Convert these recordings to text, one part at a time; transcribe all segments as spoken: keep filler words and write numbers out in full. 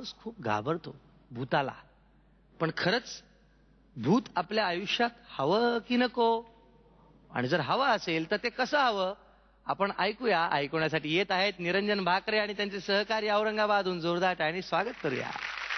माणूस खूप घाबरतो भूताला. पण खरंच भूत आपल्या आयुष्यात हवं की नको? आणि जर हवं असेल तर ते कसं हवं आपण ऐकूया. ऐकवण्यासाठी येत आहेत निरंजन भाकरे आणि त्यांचे सहकारी औरंगाबादहून. जोरदार टाळ्यांनी स्वागत करूया.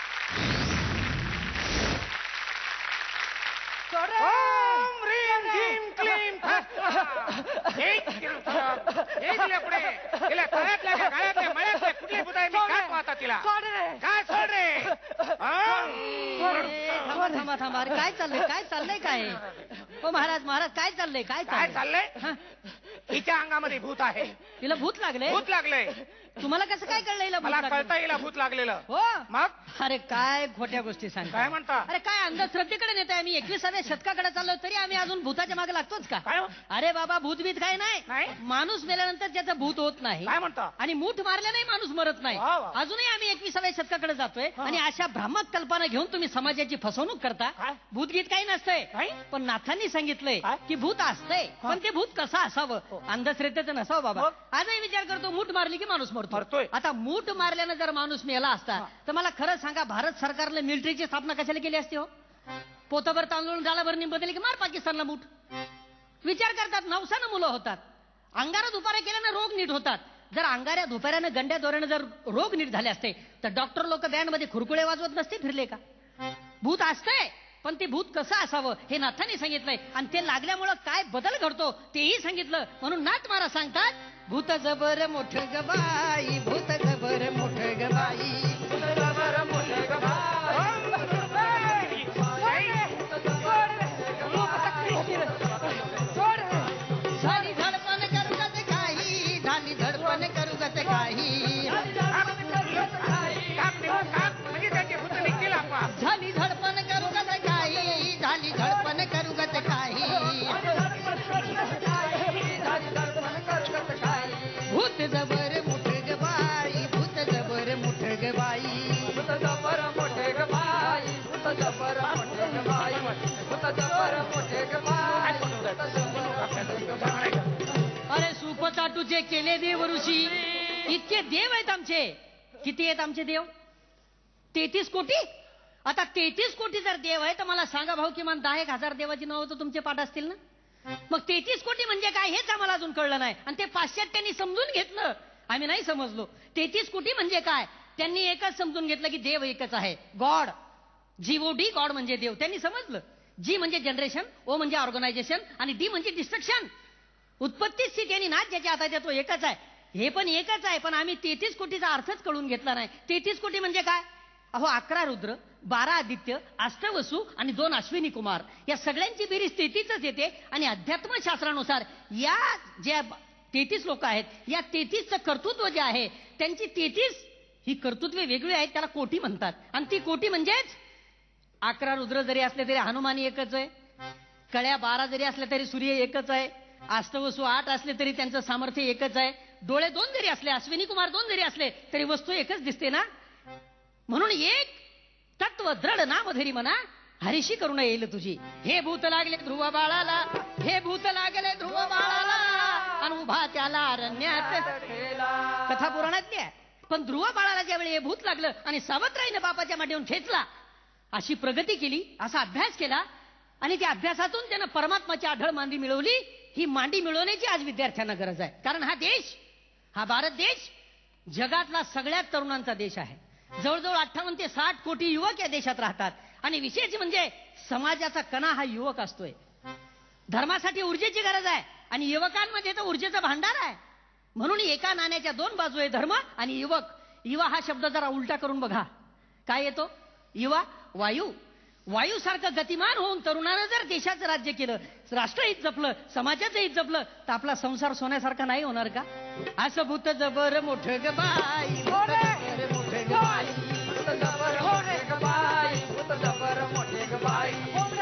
थांबा थांबा अरे काय चाललंय काय चाललंय काय हो महाराज महाराज काय चाललंय काय काय चाललंय? हिच्या अंगामध्ये भूत आहे. तिला भूत लागले? भूत लागले. तुम्हाला कसं काय कळलं हिला भूत मला लागलंय? कळता हिला भूत लागलेलं. हो मग अरे काय खोट्या गोष्टी सांगता. काय म्हणता? अरे काय अंधश्रद्धेकडे नेताय आम्ही एकविसाव्या शतकाकडे चाललो तरी आम्ही अजून भूताच्या मागे लागतोच का? काय? अरे बाबा भूतभीत काय नाही. नाही? माणूस मेल्यानंतर त्याचं भूत होत नाही. काय म्हणता? आणि मूठ मारल्याने माणूस मरत नाही. वा वा. अजूनही आम्ही एकविसाव्या शतकाकडे जातोय आणि अशा भ्रामक कल्पना घेऊन तुम्ही समाजाची फसवणूक करता. काय? भूतगीत काही नसतंय. नाही? पण नाथांनी सांगितलंय काय? की भूत असतंय पण ते भूत कसं असावं अंधश्रद्धेचं नसावं बाबा. मग? आजही विचार करतो मूठ मारली की माणूस मरतो. मरतोय. आता मूठ मारल्यानं जर माणूस मेला असता तर मला खरं सांगा भारत सरकारने मिलिटरीची स्थापना कशाला केली असती हो? पोतभर तांदूळ झाडाभर निंबदली की मार पाकिस्तानला मूठ. विचार करतात नवसानं मुलं होतात. अंगारा दुपारा केल्यानं रोग नीट होतात. जर अंगाऱ्या दुपाऱ्यानं गंड्या दोऱ्यानं जर रोग नीट झाले असते तर डॉक्टर लोक बँड मध्ये खुरकुळे वाजवत नसते फिरले का? भूत असतंय पण ते भूत कसं असावं हे नाथांनी सांगितलंय आणि ते लागल्यामुळं काय बदल घडतो तेही सांगितलं. म्हणून नाथ महाराज सांगतात भूत जबर मोठ ग बाई भूत जबर मोठ ग बाई भूत जबर मोठ ग बाई झाली धडपण करू गत काही झाली धडपण करू गत काही झाली धडपण करू गत काही झाली धडपण करू गत काही भूत जबर मोठ ग बाई भूत जबर मोठ ग बाई भूत जबर मोठ ग बाई भूत जबर मोठ ग बाई भूत जबर मोठ ग बाई. अरे सुपताटूचे केले देव ऋषी इतके देव आहेत आमचे. किती आहेत आमचे देव? तेहतीस कोटी. आता तेहतीस कोटी जर देव आहे तर मला सांगा भाऊ किमान दहा एक हजार देवाची नावं तर तुमचे पाठ असतील ना. मग तेहतीस कोटी म्हणजे काय हेच आम्हाला अजून कळलं नाही आणि ते पाश्चात्यांनी समजून घेतलं आम्ही नाही समजलो. तेहतीस कोटी म्हणजे काय त्यांनी एकच समजून घेतलं की देव एकच आहे गॉड. जीओडी गॉड म्हणजे देव त्यांनी समजलं. जी म्हणजे जनरेशन ओ म्हणजे ऑर्गनायझेशन आणि डी म्हणजे डिस्ट्रक्शन. उत्पत्ती स्थिती आणि नाच ज्याच्या हातात आहे तो एकच आहे. हे पण एकच आहे पण आम्ही तेहतीस कोटीचा अर्थच कळून घेतला नाही. तेहतीस कोटी म्हणजे काय? अहो अकरा रुद्र बारा आदित्य अष्टवसू आणि दोन अश्विनी कुमार या सगळ्यांची बेरीज तेहतीसच येते आणि अध्यात्मशास्त्रानुसार या ज्या तेहतीस लोक आहेत या तेहतीसचं कर्तृत्व जे आहे त्यांची तेहतीस ही कर्तृत्वे वेगळी आहेत त्याला कोटी म्हणतात. आणि ती कोटी म्हणजेच अकरा रुद्र जरी असले तरी हनुमानी एकच आहे. कळ्या बारा जरी असल्या तरी सूर्य एकच आहे. अष्टवसू आठ असले तरी त्यांचं सामर्थ्य एकच आहे. डोळे दोन जरी असले अश्विनी कुमार दोन जरी असले तरी वस्तू एकच दिसते ना. म्हणून एक तत्व दृढ नामधरी म्हणा हरीशी करून येईल तुझी. हे भूत लागले ध्रुव बाळाला हे भूत लागले ध्रुव बाळाला आणि उभा त्याला अरण्यात. कथा पुराणातली आहे. पण ध्रुव बाळाला ज्यावेळी हे भूत लागलं आणि सावत्राईनं बापाच्या मांडीवरून खेचला अशी प्रगती केली असा अभ्यास केला आणि त्या अभ्यासातून त्यानं परमात्माची आढळ मांडी मिळवली. ही मांडी मिळवण्याची आज विद्यार्थ्यांना गरज आहे. कारण हा देश हा भारत देश जगातला सगळ्यात तरुणांचा देश आहे. जवळजवळ अठ्ठावन्न ते साठ कोटी युवक या देशात राहतात आणि विशेष म्हणजे समाजाचा कणा हा युवक असतोय. धर्मासाठी ऊर्जेची गरज आहे आणि युवकांमध्ये तर ऊर्जेचा भांडार आहे. म्हणून एका नाण्याच्या दोन बाजू आहे धर्म आणि युवक. युवा हा शब्द जरा उलटा करून बघा काय येतो. युवा वायू वायूसारखं गतिमान होऊन तरुणानं जर देशाचं राज्य केलं राष्ट्र हित जपलं समाजाचं हित जपलं तर आपला संसार सोन्यासारखा नाही होणार का? असं भूत जबर मोठ ग बाई भूत जबर मोठ ग बाई भूत जबर मोठ ग बाई भूत जबर मोठ ग बाई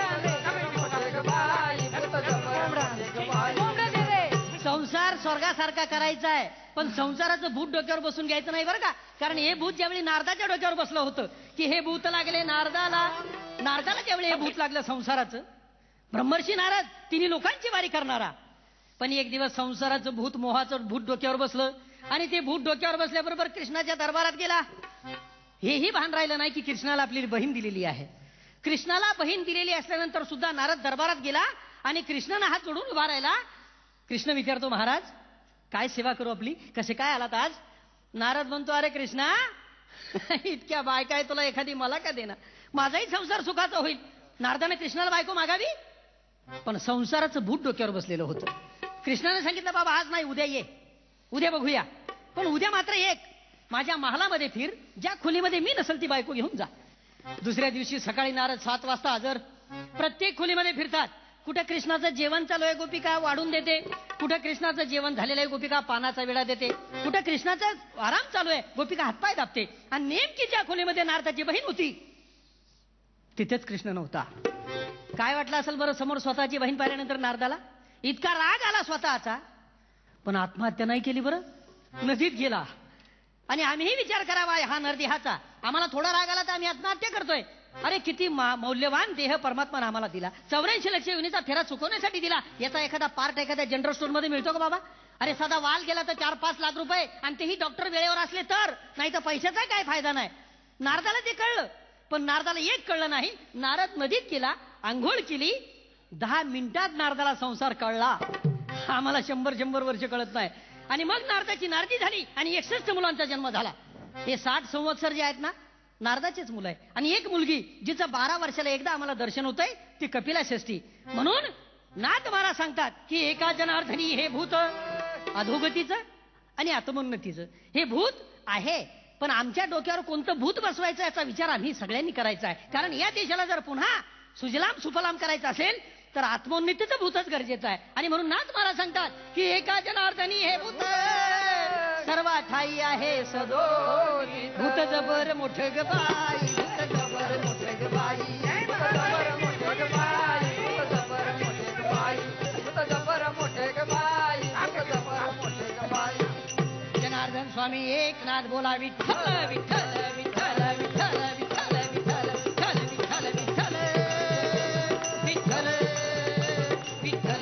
संसार स्वर्गासारखा करायचा आहे पण संसाराचं भूत डोक्यावर बसून घ्यायचं नाही बरं का. कारण हे भूत ज्यावेळी नारदाच्या डोक्यावर बसलं होतं की हे भूत लागले नारदाला नारदाला ज्यावेळी हे भूत लागलं संसाराचं ब्रह्मर्षी नारद तिन्ही लोकांची वारी करणारा. पण एक दिवस संसाराचं भूत मोहाचं भूत डोक्यावर बसलं आणि ते भूत डोक्यावर बसल्याबरोबर कृष्णाच्या दरबारात गेला. हेही भान राहिलं नाही की कृष्णाला आपली बहीण दिलेली आहे. कृष्णाला बहीण दिलेली असल्यानंतर सुद्धा नारद दरबारात गेला आणि कृष्णानं हात जोडून उभा राहिला. कृष्ण विचारतो, महाराज काय सेवा करू आपली, कसे काय आलात आज? नारद म्हणतो, अरे कृष्णा, इतक्या बायका आहे तुला, एखादी मला का देणार, माझाही संसार सुखाचा होईल. नारदाने कृष्णाला बायको मागावी, पण संसाराचं भूत डोक्यावर बसलेलं होतं. कृष्णाने सांगितलं, बाबा आज नाही, उद्या ये, उद्या बघूया, पण उद्या मात्र एक माझ्या महालामध्ये फिर, ज्या खोलीमध्ये मी नसेल ती बायको घेऊन जा. दुसऱ्या दिवशी सकाळी नारद सात वाजता हजर. प्रत्येक खोलीमध्ये फिरतात. कुठं कृष्णाचं जेवण चालू आहे, गोपिका वाढून देते. कुठं कृष्णाचं जेवण झालेलं आहे, गोपिका पानाचा विडा देते. कुठं कृष्णाचा आराम चालू आहे, गोपिका हातपाय दाबते. आणि नेमकी ज्या खोलीमध्ये नारदाची बहीण होती तिथेच कृष्ण नव्हता. काय वाटलं असेल बरं समोर स्वतःची बहीण पाहिल्यानंतर नारदाला? इतका राग आला स्वतःचा, पण आत्महत्या नाही केली बरं, नदीत गेला. आणि आम्हीही विचार करावा, हा नरदेहाचा, आम्हाला थोडा राग आला तर आम्ही आत्महत्या करतोय. अरे किती मौल्यवान देह परमात्माने आम्हाला दिला, चौऱ्याऐंशी लक्ष योनीचा फेरा चुकवण्यासाठी दिला. याचा एखादा पार्ट एखाद्या जनरल स्टोअर मध्ये मिळतो का बाबा? अरे साधा वाल गेला तर चार पाच लाख रुपये, आणि तेही डॉक्टर वेळेवर असले तर, नाही तर पैशाचा काय फायदा नाही. नारदाला ते कळलं, पण नारदाला एक कळलं नाही. नारद नदीत गेला, आंघोळ केली, दहा मिनिटात नारदाला संसार कळला. आम्हाला शंभर शंभर वर्ष कळत नाही. आणि मग नारदाची नारदी झाली आणि एकसष्ट मुलांचा जन्म झाला. हे साठ संवत्सर जे आहेत ना, नारदाचेच मुलं आहे. आणि एक मुलगी जिचं बारा वर्षाला एकदा आम्हाला दर्शन होतंय, ती कपिला षष्ठी. म्हणून नाथ महाराज सांगतात की एका जनार्दनी हे भूत अधोगतीचं आणि आत्मोन्नतीचं. हे भूत आहे, पण आमच्या डोक्यावर कोणतं भूत बसवायचं याचा विचार आम्ही सगळ्यांनी करायचा आहे. कारण या देशाला जर पुन्हा सुजलाम सुफलाम करायचं असेल तर आत्मोन्नतीचं भूतच गरजेचं आहे. आणि म्हणून नाथ महाराज सांगतात की एका जनार्दनी हे भूत सर्व ठाई आहे सदो, भूत जबर मोठ ग बाई, भूत जबर मोठ ग बाई, भूत जबर मोठ ग बाई, भूत जबर मोठ ग बाई, भूत जबर मोठ ग बाई, भूत जबर मोठ ग बाई. जनार्दन स्वामी एकनाथ बोला, विठ्ठल विठ्ठल विठ्ठल विठ्ठल विठ्ठल विठ्ठल विठ्ठल विठ्ठल विठ्ठल विठ्ठल विठ्ठल.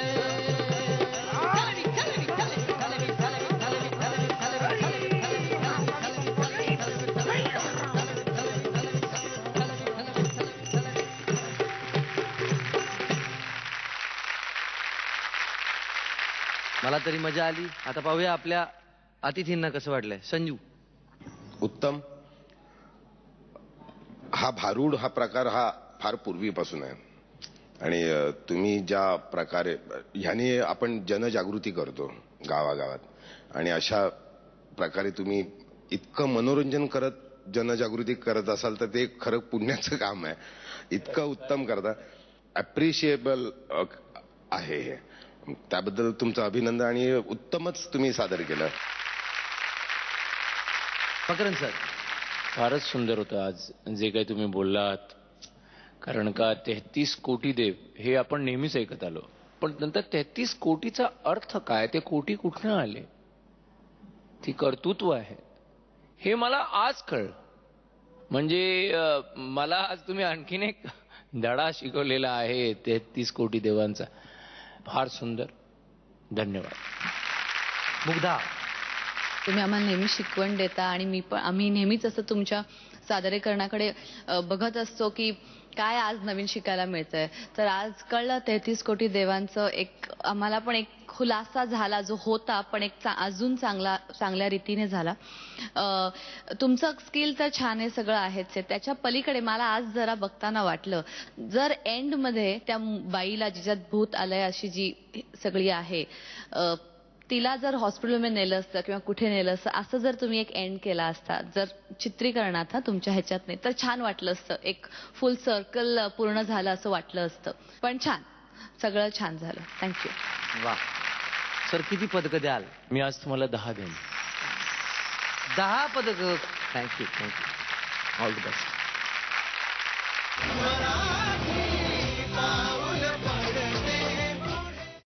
मला तरी मजा आली. आता पाहूया आपल्या अतिथींना कसं वाटलंय. संजू. उत्तम. हा भारूड हा प्रकार हा फार पूर्वीपासून आहे, आणि तुम्ही ज्या प्रकारे ह्याने आपण जनजागृती करतो गावागावात, आणि अशा प्रकारे तुम्ही इतकं मनोरंजन करत जनजागृती करत असाल तर ते खरं पुण्याचं काम आहे. इतकं उत्तम करता, अप्रिशिएबल आहे हे. त्याबद्दल तुमचं अभिनंदन, आणि उत्तमच तुम्ही सादर केलं. मकरन सर. फारच सुंदर होतं आज जे काही तुम्ही बोललात. कारण का तेहतीस कोटी देव हे आपण नेहमीच ऐकत आलो, पण नंतर तेहतीस कोटीचा अर्थ काय, ते कोटी कुठनं आले, ती कर्तृत्व आहे हे मला आज कळलं. म्हणजे मला आज तुम्ही आणखीन एक धडा शिकवलेला आहे तेहतीस कोटी देवांचा. फार सुंदर, धन्यवाद. मुग्धा. तुम्ही आम्हाला नेहमी शिकवण देता, आणि मी पण आम्ही नेहमीच असं तुमच्या सादरीकरणाकडे बघत असतो की काय आज नवीन शिकायला मिळतंय. तर आज कळलं तेहतीस कोटी देवांचं एक आम्हाला पण एक खुलासा झाला, जो होता पण एक अजून चांगला चांगल्या रीतीने झाला. तुमचं स्किल तर छान आहे, सगळं आहेच आहे. त्याच्या पलीकडे मला आज जरा बघताना वाटलं, जर एंडमध्ये त्या बाईला जिच्यात भूत आलंय अशी जी सगळी आहे, तिला जर हॉस्पिटलमध्ये नेलं असतं किंवा कुठे नेलं असतं, असं जर तुम्ही एक एंड केला असता, जर चित्रीकरणात हा तुमच्या ह्याच्यात नाही, तर छान वाटलं असतं. एक फुल सर्कल पूर्ण झालं असं वाटलं असतं. पण छान, सगळं छान झालं. थँक्यू. वा सर, किती पदकं द्याल? मी आज तुम्हाला दहा देईन. दहा पदकं. Thank you thank you. All the best.